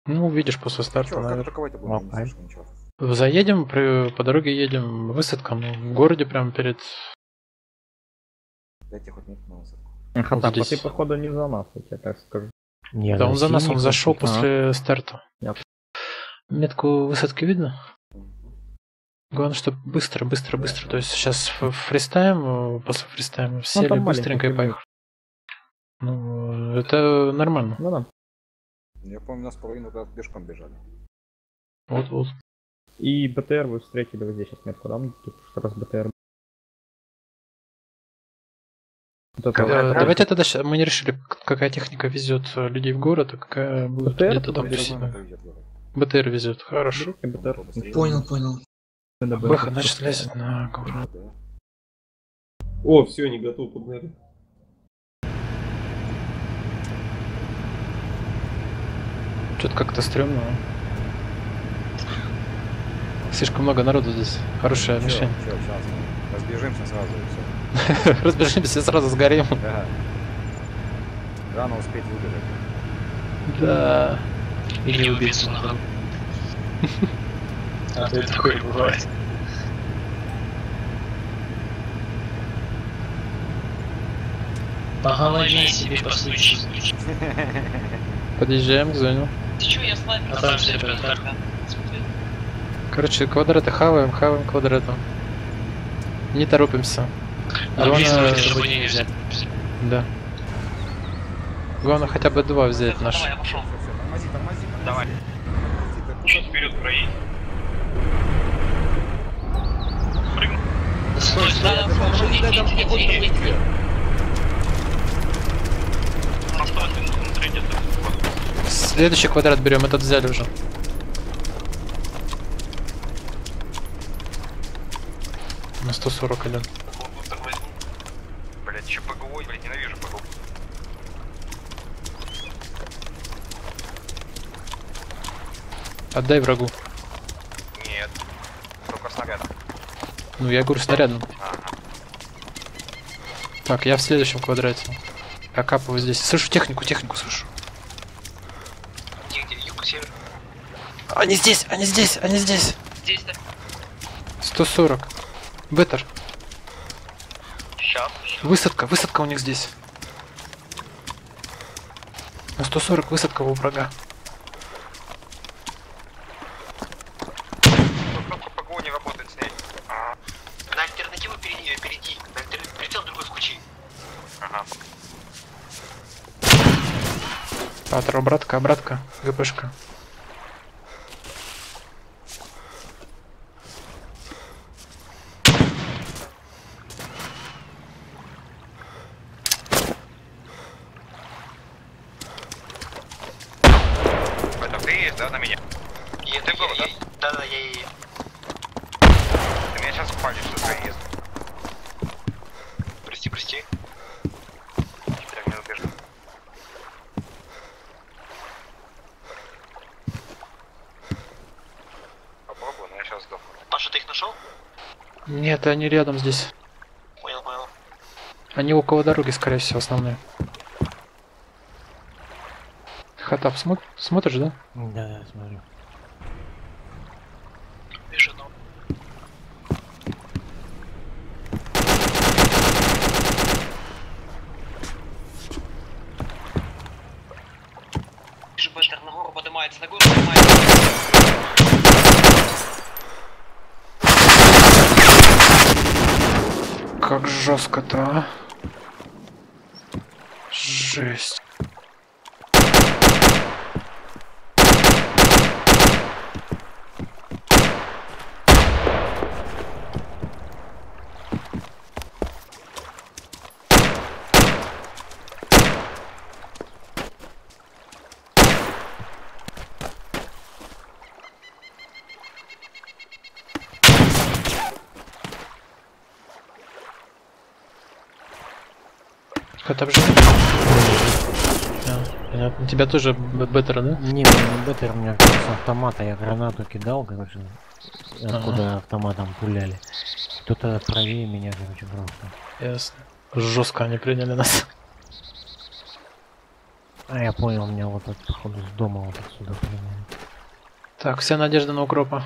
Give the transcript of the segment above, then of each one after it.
Ну, увидишь после старта, Чё, как наверное. атаковать-то будем? Я не слышу ничего. Заедем, по дороге едем, высадка, ну, в городе прям перед... Дайте хоть метку на высадку. Хатап, а здесь. ты походу не за нас, я тебе так скажу. Не, Да он за нас, он синих зашел этих. после старта. Нет. Метку высадки видно? Мгм. Главное, чтобы быстро. То есть сейчас фристаем, после фристайма сели там быстренько и маленький поехали. Ну, это нормально. Ну да. Я помню, нас половину раз пешком бежали. Вот. И БТР вы встретили вот здесь сейчас метку, да? Тут как раз БТР. Вот это вот. Давайте тогда мы не решили, какая техника везет людей в город, а какая будет БТР где-то там туда тусить. Повезет, говорю. БТР везет, хорошо. Берите БТР. Понял. Бэха, значит, лезет на город. Да. О, все, не готов, погнали. Что-то как-то стрёмно. Слишком много народу здесь. Хорошая Чё, мишень. сейчас мы разбежимся сразу и все. Разбежимся, сразу сгорим. Да. Рано успеть выбежать. Да. И не убиться на ходу. А то и такое бывает. Поговори себе по случаю. Подъезжаем к зоне. Ты чё, я снайпер? А там все ПТР. Короче, квадраты хаваем квадратом. Не торопимся. Главное, чтобы не взять. да. Главное хотя бы два взять наши. Я пошел. Все, тормози. Давай. Чуть вперед проедь. Прыгну. Стой, иди. Внутри где-то. Следующий квадрат берем, этот взяли уже. На 141. Блять, еще ПГО, блять, ненавижу ПГО. Отдай врагу. Нет. Только снарядом. Ну, я говорю снарядом. Так, я в следующем квадрате. Окапываю здесь. Слышу технику слышу. Где, юг, север? Они здесь. Здесь-то. 140. Беттер. Сейчас. Высадка у них здесь. На 140 высадка у врага. Кнопка ПГО не работает с ней. На альтернативу перейди. Прицел другой включи. Ага. Патр, обратка, ГПшка. Это ты есть, да, на меня? Ты был, да? Да, я и... Ты меня сейчас палишь, что ты есть. Прости. Теперь мне убежал. Попробую, но я сейчас сдохну. Паша, ты их нашел? Нет, они рядом здесь. Понял. Они около дороги, скорее всего, основные. Хатап, смотришь, да? Да, смотрю. Вижу, ну. Вижу, Беттер на гору поднимается, Как жестко-то, а? Жесть. Хатап же. Понятно. Тебя тоже беттера, да? Не, не беттер, у меня с автомата, я гранату кидал, короче, откуда автоматом пуляли. Кто-то правее меня, короче, просто. Ясно. Жестко они приняли нас. А я понял, меня вот от походу с дома вот отсюда примерно. Так, вся надежда на укропа.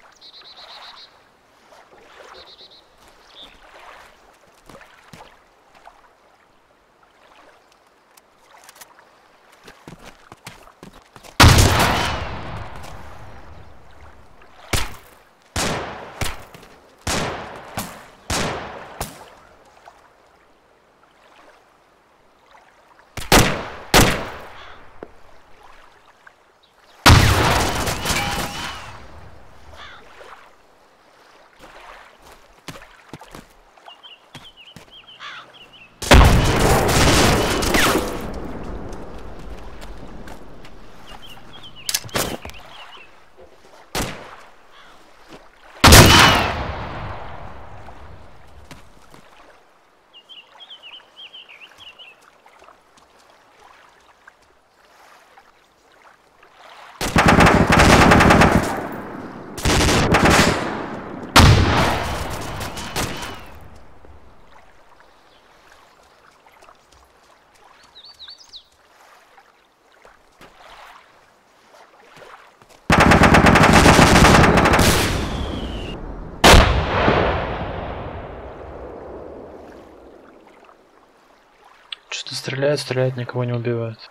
Что-то стреляет, никого не убивает.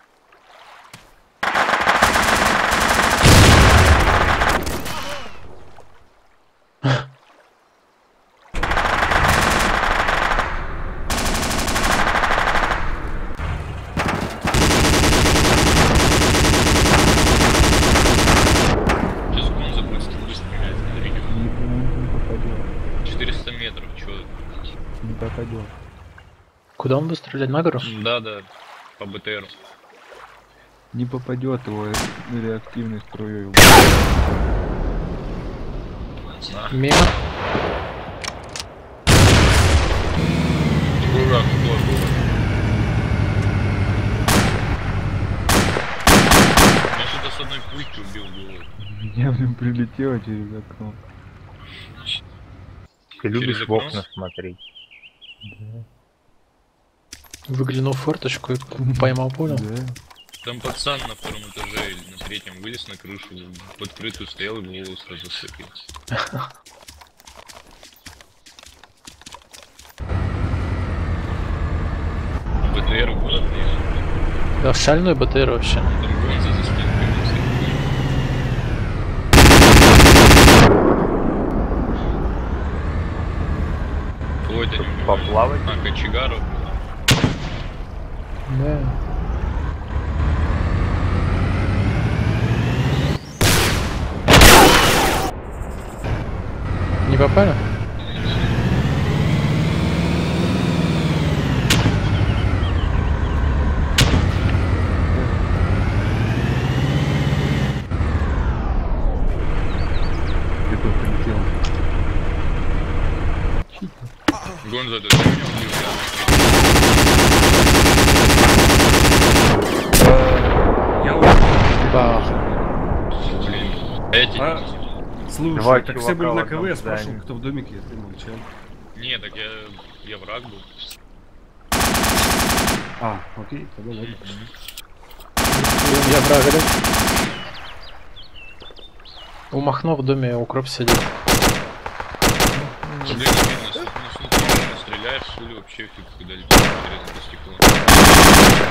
Сейчас Гонза быстро стреляет, смотри. Не попадет. 400 метров, чё? Не попадет. Куда он будет стрелять? На гору? Да, по БТРу. Не попадет его реактивной струей. На. Мимо. Дурак, кто был? Меня что-то с одной пульки убил голову. Меня в нем прилетело через окно. Ты любишь Через в окно? окна смотреть. Выглянул в форточку и поймал пулю. Да. Там пацан на втором этаже или на третьем вылез на крышу, в открытую стоял и в голову сразу слепил. БТР куда-то ехал. Да, шальной БТР вообще. Там Гонза за стенкой. Ой, это не убивает. Поплавать? А, кочегару. Да. Не попали? Ты тут прилетел. Гонза, ты меня убил, Я уже... Бах. блин. Эти... А, слушай, Два так все чувака были в на одном КВ, я спрашивал, здании. кто в домике, ты молчал. Не, так я враг был. А, окей, тогда ладно. Я врага, да? У Махно в доме укроп сидит. Блин, видно, снутри стреляешь, пули вообще фиг, когда летит через это стекло.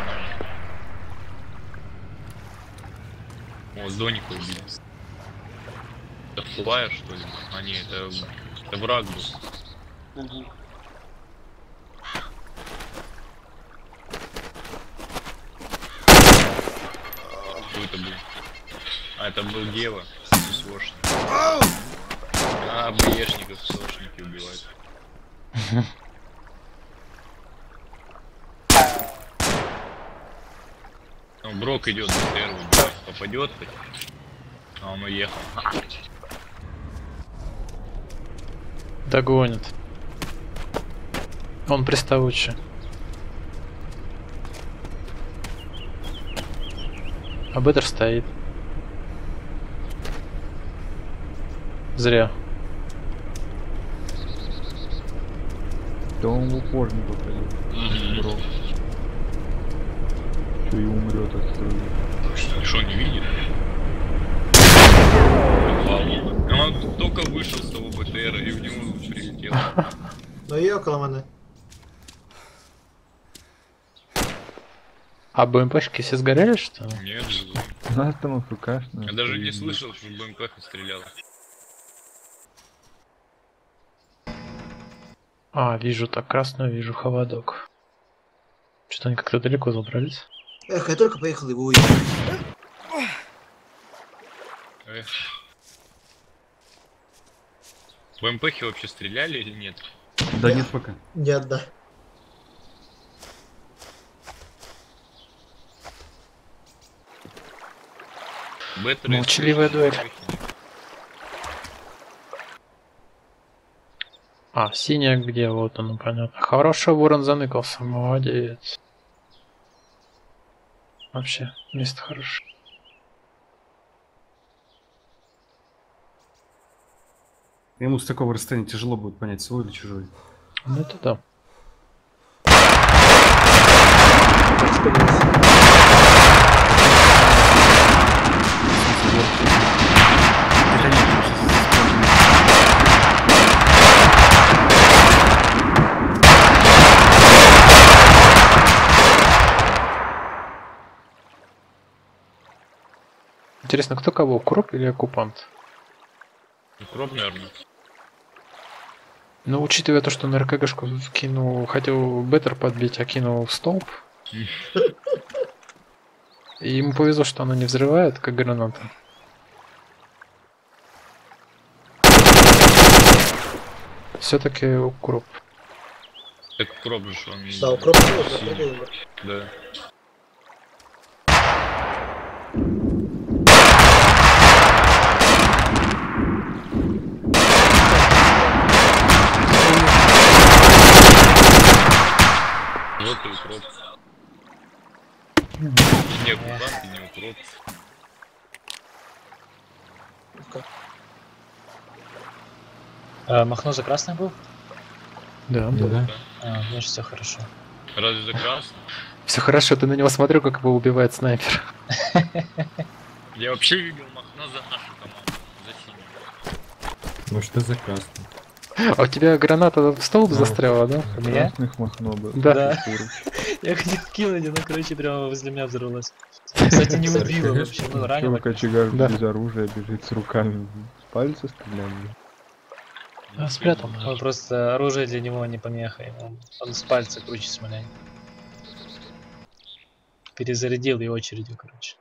О, Зоника убили. Это флая, что ли? А не, это враг был. Кто это был? А, это был Гева, ССОшник. А, БЕшников ССОшники убивают. Ну, Брок идет в БТР убивать. Попадет хоть? А он уехал. Догонит. Он приставучий. А Беттер стоит. Зря. Да он в упор не попадет. Бро. еще и умрет от стрелы. Что, не видит? Он только вышел с того БТРа и в него прилетел. Ну є около мене. А БМПшки все сгорели, что ли? Нет, У нас там АФКшная. я даже не слышал, что БМП стреляла. А, вижу так, красную вижу, холодок. Что-то они как-то далеко забрались. Ех, я тільки поїхали в УІ. Эх. БМПхи вообще стреляли или нет? Да нет пока. Ні, да. Бэтеры Молчаливая дуэль. БМПхи. А, синяя где? Вот оно, понятно. Хорошо, ворон заныкался, молодец. Вообще, место хорошее. Ему с такого расстояния тяжело будет понять, свой или чужой. Ну это да. Это нет, Интересно, кто кого, укроп или оккупант? Укроп, наверное. Ну, учитывая то, что на РКГшку кинул, хотел беттер подбить, а кинул в столб. И ему повезло, что она не взрывает, как граната. Все-таки укроп. Так укроп же он. Да, укроп синий. Да. Вот и укроп. Не оккупант, не укроп. Махно за красный был? Да. Значит все хорошо. Разве за красный? Все хорошо, ты на него смотрел, как его убивает снайпер. Я вообще видел Махно за нашу команду. За синий. ну что за красный? А у тебя граната в столб застряла, да? У меня? Красных махно было. Да. Я хотел кинуть, но короче прямо возле меня взорвалась. Кстати, не убила вообще, ну ранила. Кочегар Да. без оружия бежит с руками. С пальца стреляли. А, спрятал. Он просто оружие для него не помеха, он с пальца круче смоляет. Перезарядил и очередью, короче.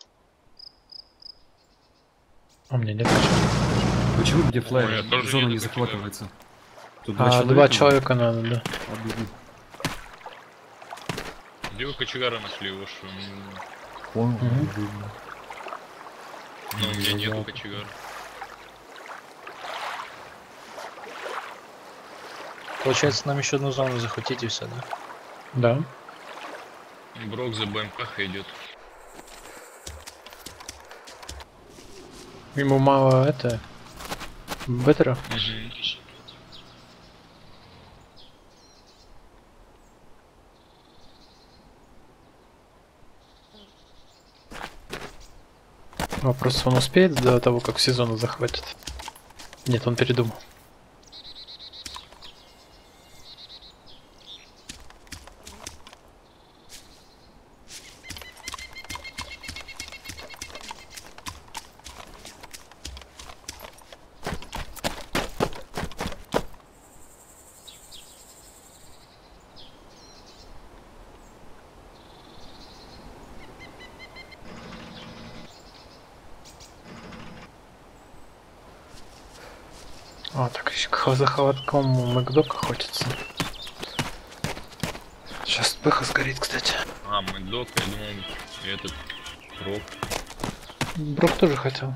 У меня нет ничего. Почему где Ой, я флайер тоже зона еду не по захватывается? Тут А, два человека надо, да. А, беги. Где вы кочегара нашли его, что? Вон, Мгм. видно. Ну, у меня нету кочегара. Получается, нам еще одну зону захватить и все, да? Да. Брок за БМПХ идет. Ему мало это... Беттера? Вопрос, он успеет до того, как сезон захватит? Нет, он передумал. А, так еще за холодком Макдок охотится. Сейчас пыха сгорит, кстати. А, Мэддок, я думал, этот Брок. Брок тоже хотел.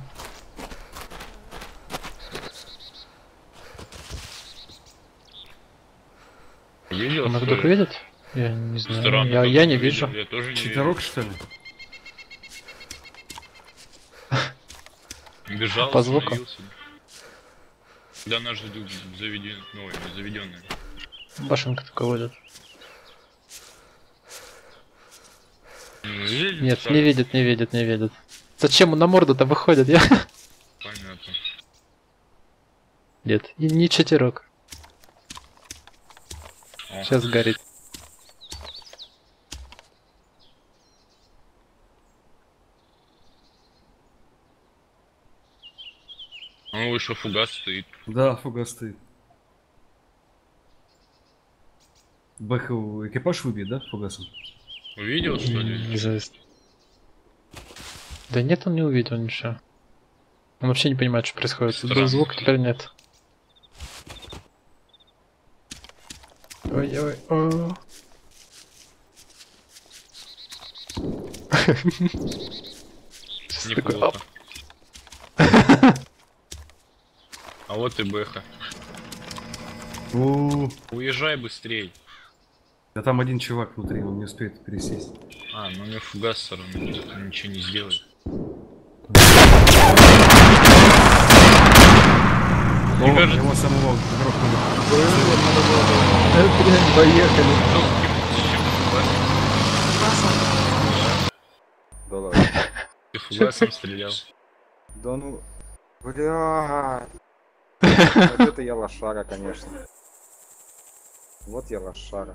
Видел? Макдок что ли? видит? Я не знаю. Странно, Я как не ты вижу. видел, я тоже не вижу. Читерок, что ли? Бежал, По звуку? остановился. Да, наш заведен, ой, заведенный. Башенка такой водит. Видите, Нет, так? не видит, не видит, не видит. Зачем он на морду-то выходит? Я... Понятно. Нет, и не читерок. О. Сейчас горит. Ну, еще фугас стоит. Да, фугас стоит. Бэху экипаж выбьет, да, фугасом? Увидел, что ли? Жесть. Да нет, он не увидел ничего. Он вообще не понимает, что происходит. Был Странно. звук, теперь нет. Ой-ой, о. Что такое? Неплохо. А вот и Бэха. О, Уезжай быстрей. да там один чувак внутри, он не успеет пересесть. А, ну у него фугас все равно ничего не сделает. О, кажется- его самого грохнули. Поехали. Да ладно. Ты фугасом стрелял. Да ну... Бля. Вот это я лошара, конечно. Вот я лошара.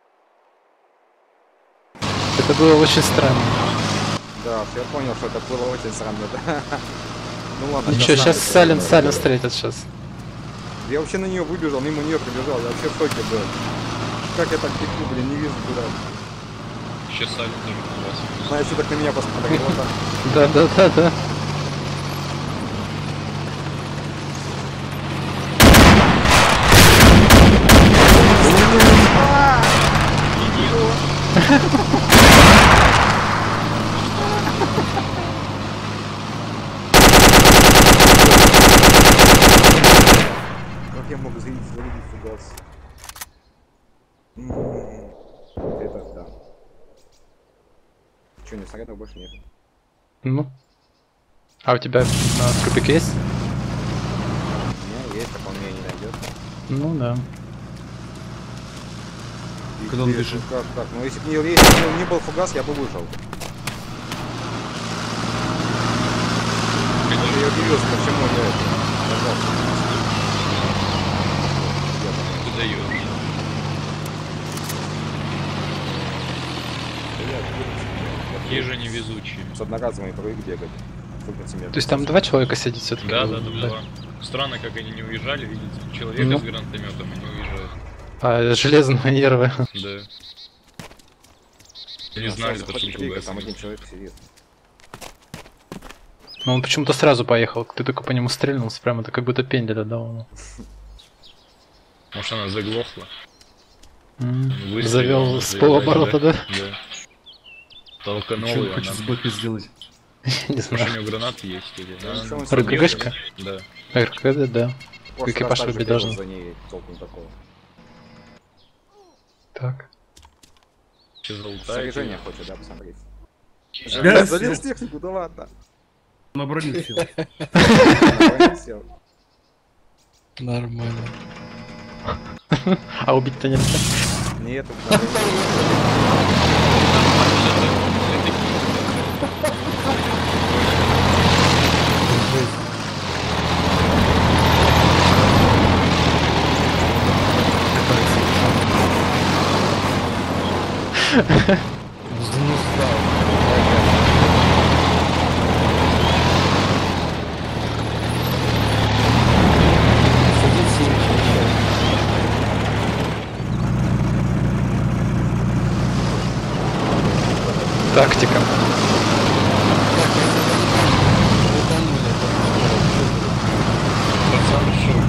Это было очень странно. Да, я понял, что это было очень странно, да. Ну ладно. Ничего, сейчас сейчас сами Сален встретит сейчас. Я вообще на нее выбежал, мимо нее прибежал, я вообще в шоке был. Как я так теку, блин, не вижу куда. Сейчас Сален тоже фугасом. Знаешь, что так на меня посмотрел, вот так. Да. Как я мог завидеть фугас? Это да. Че, не снарядов больше нет? Ну. А у тебя трупик есть? У меня есть, так он меня не найдет. Ну да. Куда он бежит? Как? Ну если бы не был фугас, я бы выжил. Я удивился, почему я это. Ты даешь. Какие же невезучие. С одноразовыми прыг бегать. То есть там 2 человека сидит все-таки? Да, два. Странно, как они не уезжали, видите, человека Ну. с гранатометом и не уезжают. А, железные нервы. Да. Не знали, что фугас. Там один человек сидит. Но он почему-то сразу поехал. Ты только по нему стрельнулся, прямо это как будто пенделя дал ему. Может она заглохла? Выстрелил, Завел она с заезжает, полоборота, да? Да. Толканул Что он ее, хочет с она... Бэхой сделать? Не Может, у знаю. него гранаты есть или... РГГшка? Да. РКГ, да. Прошлый Экипаж раз также любить бегал должен. за ней, толку никакого. Так. Че золотая? Снаряжение хочет, да, посмотреть. Да, Залез в технику, да ладно. На броню сел. Нормально сел. Нормально. А убить-то нельзя. Нет, Тактика. Пацан шел.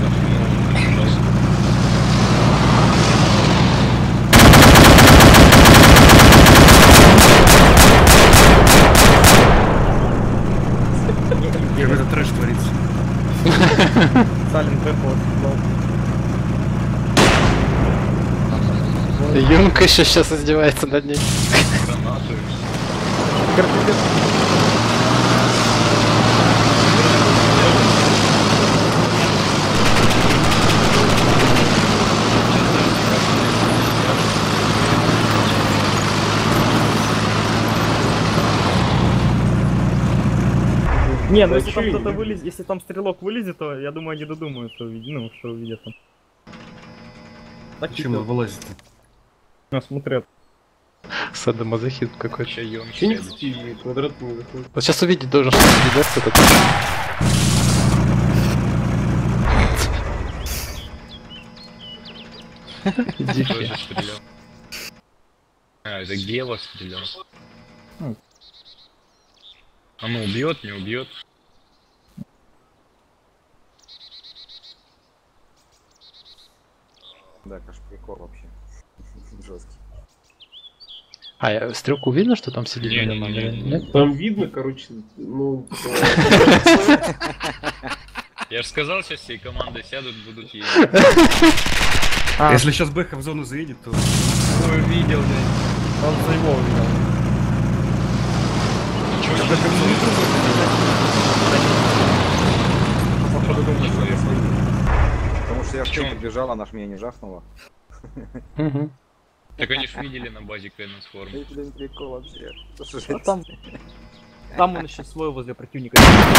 Какой-то трэш творится. Сален Бэху Юнка еще сейчас издевается над ней. Гранаты. Не, ну если там кто-то вылезет, если там стрелок вылезет, то я думаю, они додумают, что увидят, ну, что увидят там. Так Почему типа, вылазит? ну, смотрят. Садомазохизм какой-то. Чаем. Квадрат не заходит. Вот сейчас увидеть должен, что видать кто-то. Иди Кто фиг. это стрелял? А, это Гева стрелял. А ну убьет, не убьет. Да, конечно, прикол вообще. Жесткий. Стрелку видно, что там сидит? Не-не-не-не. Нет? Там видно, короче, ну... Я же сказал, сейчас всей команды сядут, будут ездить. Если сейчас Бэха в зону заедет, то... Ой, видел, блядь. Он за его увидел. Походу думаю, что я свою. Потому что я в Чё? подбежал, она ж меня не жахнула. Мгм. Так они ж видели на базе Кэннонсформ. Это, блин, прикол вообще. А там он еще свой возле противника.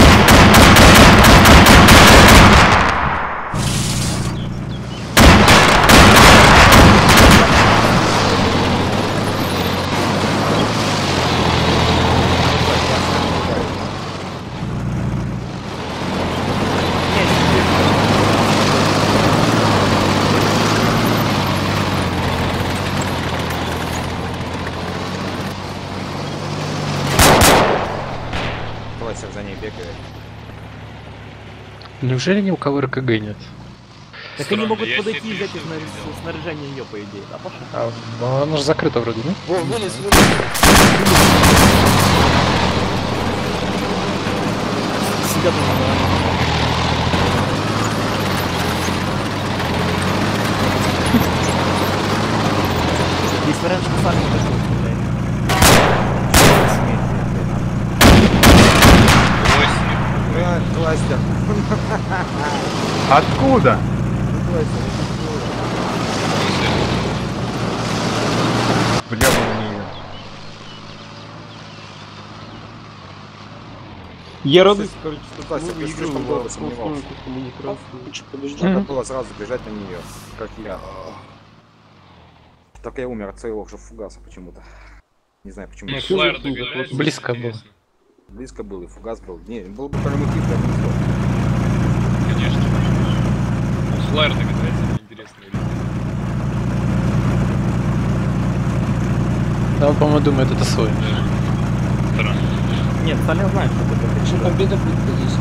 Классик за ней бегает. Неужели ни у кого РКГ нет? Так они могут я подойти и себе взять пришел, их видел. снаряжение ее, по идее. А Паша? Оно же закрыто вроде, ну? О, вылез. Сидят на Есть вариант, что сами не дошел, блядь. Кластер. Откуда? Бля, не... Я радуюсь, короче, что Кластер, ты слишком долго сомневался. Надо было сразу бежать на нее, как я. Только я умер от своего же фугаса почему-то. Не знаю почему. Ну, флайер догадается. Близко был. интересно. Близко был и фугас был. Не, был бы прям мотив, я бы не знал. Конечно. Ну, флайер догадается, мне интересно. или нет. Да, он, по-моему, думает, это свой. Да. Странно. Нет, Сталин знает, что это. Что победа будет здесь,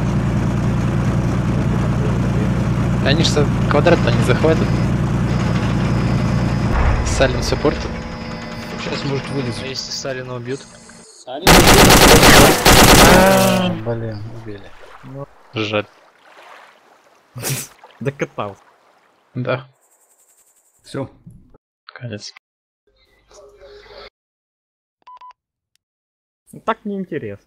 Они же квадрат-то не захватят. Салин все портит. Сейчас может вылезть. А если Салина убьют? Блин, убили. Жаль. Докатался. Да, Все. конец. Так неинтересно.